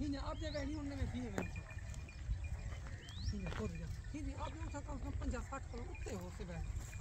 सीने आप जगह नहीं उनने में सीने में सीने खोद जा सीधी आप उठा कम 50-60 किलो उत्ते हो से बैठ